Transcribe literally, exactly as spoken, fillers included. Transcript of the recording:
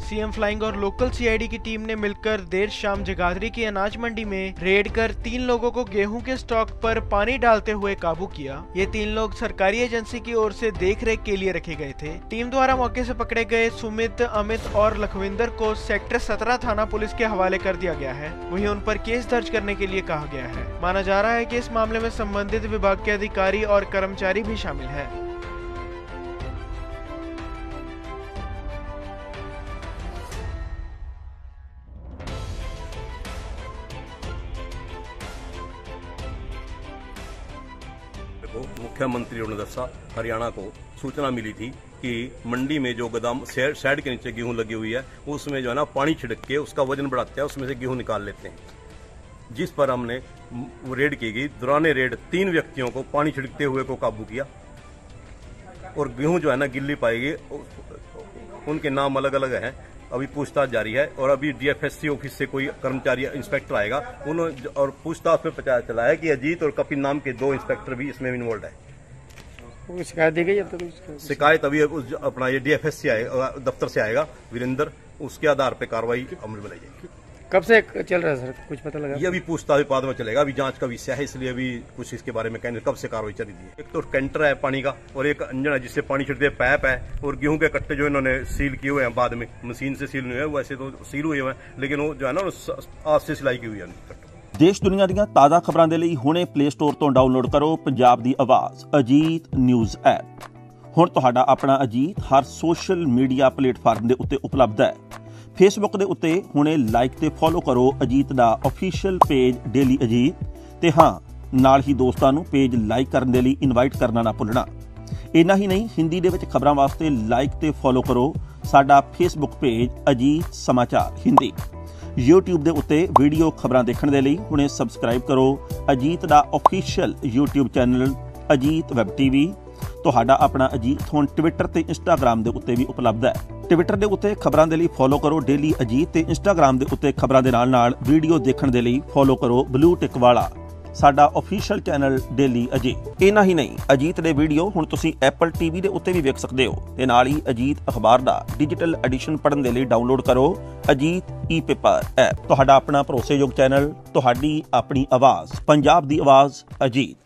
CM flying और local CID की team ने मिलकर देर शाम जगाधरी की अनाज मंडी में रेड कर तीन लोगों को गेहूं के स्टॉक पर पानी डालते हुए काबू किया। ये तीन लोग सरकारी एजेंसी की ओर से देखरेख के लिए रखे गए थे। टीम द्वारा मौके से पकड़े गए सुमित, अमित और लखविंदर को सेक्टर सत्रह थाना पुलिस के हवाले कर दिया गया है। वहीं उन पर केस दर्ज करने के लिए कहा गया है। माना जा रहा है कि इस मामले में संबंधित विभाग के अधिकारी और कर्मचारी भी शामिल हैं। मुख्यमंत्री ने दसा हरियाणा को सूचना मिली थी कि मंडी में जो गोदाम शेड के नीचे गेहूं लगी हुई है उसमें जो है ना पानी छिड़क के उसका वजन बढ़ाते हैं, उसमें से गेहूं निकाल लेते हैं। जिस पर हमने रेड की गई। दौरान रेड तीन व्यक्तियों को पानी छिड़कते हुए को काबू किया और गेहूं जो है ना गिल्ली पाई गई। उनके नाम अलग अलग हैं। अभी पूछताछ जारी है और अभी डीएफएससी ऑफिस से कोई कर्मचारी इंस्पेक्टर आएगा उन्होंने और पूछताछ में पता चला है कि अजीत और कपिल नाम के दो इंस्पेक्टर भी इसमें इन्वॉल्व है। शिकायत दी गई अब तक? शिकायत अभी अपना ये डीएफएससी आएगा, दफ्तर से आएगा वीरेंद्र, उसके आधार पर कार्रवाई अमल में लाई जाएगी। कब से चल रहा है सर, कुछ पता लगा? ये अभी पूछताछ बाद में चलेगा। अभी जांच का विषय है, इसलिए अभी कुछ इसके बारे में कहने कब से कार्रवाई चली थी। एक तो कैंटर है पानी का और एक इंजन है जिससे पानी छिड़ते पैप है और गेहूं के कट्टे जो इन्होंने सील किए हुए हैं, बाद में मशीन से सील हुए हैं। वैसे तो सील हुए हैं लेकिन वो जो है ना आज से सिलाई की हुई है। देश दुनिया ਦੀਆਂ ਤਾਜ਼ਾ ਖਬਰਾਂ ਦੇ ਲਈ ਹੁਣੇ ਪਲੇ ਸਟੋਰ ਤੋਂ ਡਾਊਨਲੋਡ ਕਰੋ ਪੰਜਾਬ ਦੀ ਆਵਾਜ਼ ਅਜੀਤ ਨਿਊਜ਼ ਐਪ। ਹੁਣ ਤੁਹਾਡਾ ਆਪਣਾ ਅਜੀਤ ਹਰ ਸੋਸ਼ਲ ਮੀਡੀਆ ਪਲੇਟਫਾਰਮ ਦੇ ਉੱਤੇ ਉਪਲਬਧ ਹੈ। फेसबुक ਦੇ ਉੱਤੇ ਹੁਣੇ ਲਾਈਕ ਤੇ ਫੋਲੋ ਕਰੋ ਅਜੀਤ ਦਾ ਅਫੀਸ਼ੀਅਲ ਪੇਜ ਡੇਲੀ ਅਜੀਤ ਤੇ ਹਾਂ ਨਾਲ ਹੀ ਦੋਸਤਾਂ ਨੂੰ ਪੇਜ ਲਾਈਕ ਕਰਨ ਦੇ ਲਈ ਇਨਵਾਈਟ ਕਰਨਾ ਨਾ ਭੁੱਲਣਾ। ਇੰਨਾ ਹੀ ਨਹੀਂ, ਹਿੰਦੀ ਦੇ ਵਿੱਚ ਖਬਰਾਂ ਵਾਸਤੇ ਲਾਈਕ ਤੇ ਫੋਲੋ ਕਰੋ ਸਾਡਾ ਫੇਸਬੁੱਕ ਪੇਜ ਅਜੀਤ ਸਮਾਚਾਰ ਹਿੰਦੀ। YouTube ਦੇ ਉੱਤੇ ਵੀਡੀਓ ਖਬਰਾਂ ਦੇਖਣ ਦੇ ਲਈ ਹੁਣੇ ਸਬਸਕ੍ਰਾਈਬ ਕਰੋ ਅਜੀਤ ਦਾ official YouTube channel Ajit web TV. ਤੁਹਾਡਾ ਆਪਣਾ ਅਜੀਤ ਹੁਣ ਟਵਿੱਟਰ ਤੇ ਇੰਸਟਾਗ੍ਰਾਮ ਦੇ ਉੱਤੇ ਵੀ ਉਪਲਬਧ ਹੈ। ਟਵਿੱਟਰ ਦੇ ਉੱਤੇ ਖਬਰਾਂ ਦੇ ਲਈ ਫੋਲੋ ਕਰੋ ਡੇਲੀ ਅਜੀਤ ਤੇ ਇੰਸਟਾਗ੍ਰਾਮ ਦੇ ਉੱਤੇ ਖਬਰਾਂ ਦੇ ਨਾਲ ਨਾਲ ਵੀਡੀਓ ਦੇਖਣ ਦੇ ਲਈ ਫੋਲੋ ਕਰੋ ਬਲੂ ਟਿਕ ਵਾਲਾ ਸਾਡਾ ਅਫੀਸ਼ੀਅਲ ਚੈਨਲ ਡੇਲੀ ਅਜੀਤ। ਇੰਨਾ ਹੀ ਨਹੀਂ, ਅਜੀਤ ਦੇ ਵੀਡੀਓ ਹੁਣ ਤੁਸੀਂ ਐਪਲ ਟੀਵੀ ਦੇ ਉੱਤੇ ਵੀ ਵੇਖ ਸਕਦੇ ਹੋ ਤੇ ਨਾਲ ਹੀ ਅਜੀਤ ਅਖਬਾਰ ਦਾ ਡਿਜੀਟਲ ਐਡੀਸ਼ਨ ਪੜ੍ਹਨ ਦੇ ਲਈ ਡਾਊਨਲੋਡ ਕਰੋ ਅਜੀਤ ਈ ਪੇਪਰ ਐਪ। ਤੁਹਾਡਾ ਆਪਣਾ ਭਰੋਸੇਯੋਗ ਚੈਨਲ, ਤੁਹਾਡੀ ਆਪਣੀ ਆਵਾਜ਼, ਪੰਜਾਬ ਦੀ ਆਵਾਜ਼ ਅਜੀਤ।